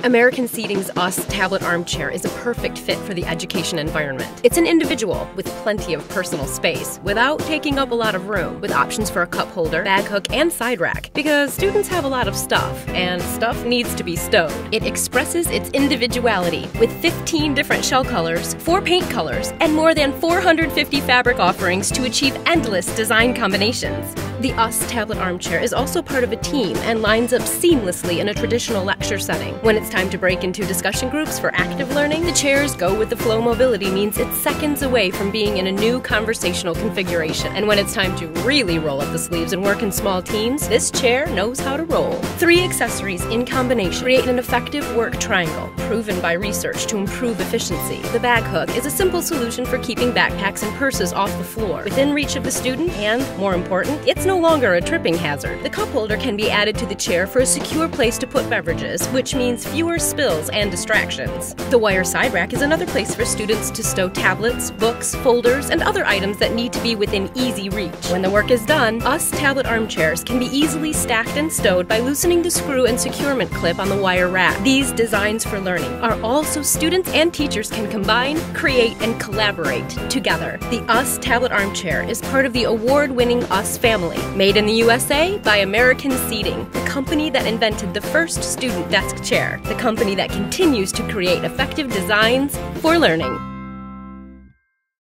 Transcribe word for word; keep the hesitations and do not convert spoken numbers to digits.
American Seating's US Tablet Armchair is a perfect fit for the education environment. It's an individual with plenty of personal space without taking up a lot of room, with options for a cup holder, bag hook, and side rack, because students have a lot of stuff, and stuff needs to be stowed. It expresses its individuality with fifteen different shell colors, four paint colors, and more than four hundred fifty fabric offerings to achieve endless design combinations. The US Tablet Armchair is also part of a team and lines up seamlessly in a traditional lecture setting. When it's time to break into discussion groups for active learning, the chair's Go With The Flow mobility means it's seconds away from being in a new conversational configuration. And when it's time to really roll up the sleeves and work in small teams, this chair knows how to roll. Three accessories in combination create an effective work triangle, proven by research to improve efficiency. The bag hook is a simple solution for keeping backpacks and purses off the floor, within reach of the student, and, more important, it's no longer a tripping hazard. The cup holder can be added to the chair for a secure place to put beverages, which means fewer spills and distractions. The wire side rack is another place for students to stow tablets, books, folders, and other items that need to be within easy reach. When the work is done, US Tablet Armchairs can be easily stacked and stowed by loosening the screw and securement clip on the wire rack. These designs for learning are all so students and teachers can combine, create, and collaborate together. The US Tablet Armchair is part of the award-winning US family, made in the U S A by American Seating, the company that invented the first student desk chair, the company that continues to create effective designs for learning.